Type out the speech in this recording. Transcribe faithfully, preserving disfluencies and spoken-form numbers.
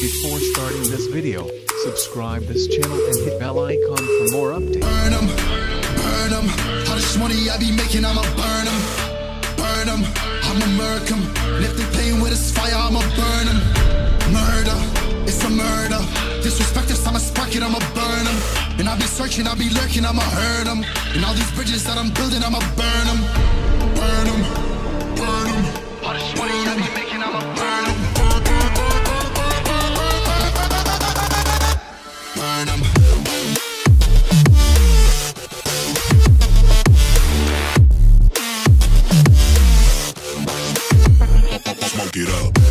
Before starting this video, subscribe this channel and hit bell icon for more updates. Burn 'em, burn 'em. How much money I be making, I'ma burn 'em. Burn 'em, I'ma murk 'em. And if they playing with this fire, I'ma burn 'em. Murder, it's a murder. Disrespect us, I'ma spark it, I'ma burn 'em. And I'll be searching, I'll be lurking, I'ma hurt 'em. And all these bridges that I'm building, I'ma burn 'em. Burn 'em, burn 'em. How much money I be making, I'ma burn 'em. Burn 'em. Smoke it up.